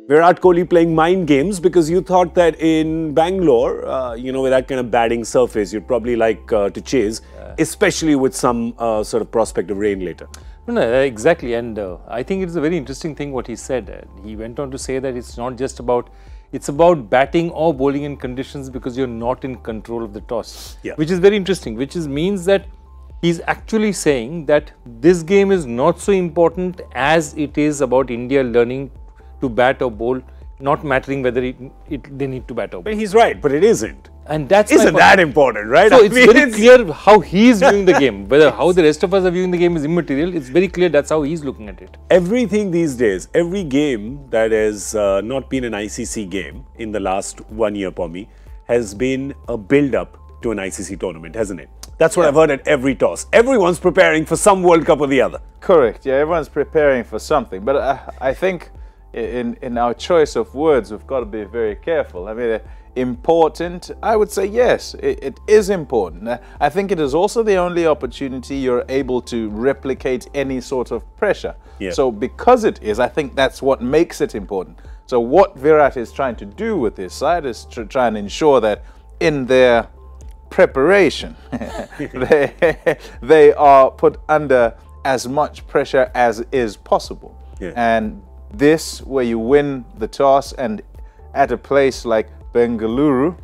Virat Kohli playing mind games because you thought that in Bangalore, you know, with that kind of batting surface, you'd probably like to chase, especially with some sort of prospect of rain later. No, exactly. And I think it's a very interesting thing what he said. He went on to say that it's not just about, it's about batting or bowling in conditions because you're not in control of the toss. Yeah. Which is very interesting, which means that he's actually saying that this game is not so important as it is about India learning to bat or bowl, not mattering whether they need to bat or bowl. But he's right, but it isn't. And that's isn't that important, right? So it's very clear how he's viewing the game. Whether how the rest of us are viewing the game is immaterial. It's very clear that's how he's looking at it. Everything these days, every game that has not been an ICC game in the last 1 year, Pommy, has been a build-up to an ICC tournament, hasn't it? That's what I've heard at every toss. Everyone's preparing for some World Cup or the other. Correct. Yeah, everyone's preparing for something. But I think in our choice of words, we've got to be very careful. I mean, important, I would say yes, it is important. I think it is also the only opportunity you're able to replicate any sort of pressure. Yeah. So because it is, I think that's what makes it important. So what Virat is trying to do with this side is to try and ensure that in their preparation, they are put under as much pressure as is possible. Yeah. And this, where you win the toss and at a place like Bengaluru,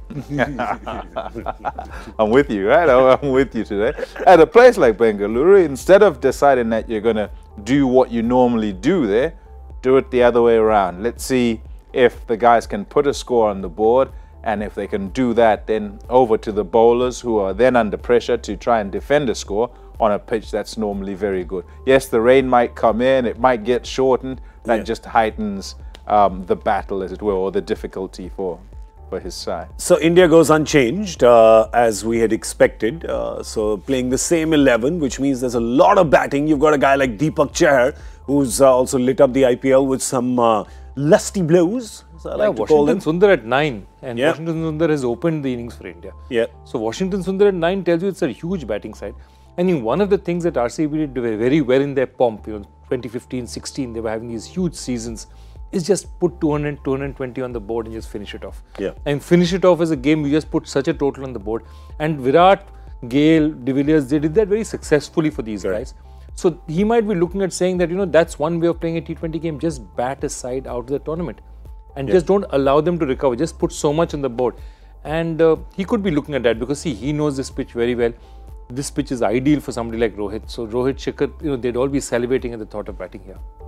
I'm with you, right? I'm with you today. At a place like Bengaluru, instead of deciding that you're going to do what you normally do there, do it the other way around. Let's see if the guys can put a score on the board, and if they can do that, then over to the bowlers who are then under pressure to try and defend a score on a pitch that's normally very good. Yes, the rain might come in, it might get shortened. That just heightens the battle, as it were, or the difficulty for his side. So India goes unchanged as we had expected. So playing the same 11, which means there's a lot of batting. You've got a guy like Deepak Chahar, who's also lit up the IPL with some lusty blows. Washington Sundar at 9, and Washington Sundar has opened the innings for India. Yeah. So Washington Sundar at 9 tells you it's a huge batting side. I think one of the things that RCB did very well in their pomp, you know, 2015-16, they were having these huge seasons, is just put 200, 220 on the board and just finish it off. Yeah. And finish it off as a game, you just put such a total on the board. And Virat, Gale, De Villiers, they did that very successfully for these guys. So he might be looking at saying that, you know, that's one way of playing a T20 game, just bat a side out of the tournament. And just don't allow them to recover, just put so much on the board. And he could be looking at that because, see, he knows this pitch very well. This pitch is ideal for somebody like Rohit. So Rohit, Shikhar, you know, they'd all be salivating at the thought of batting here.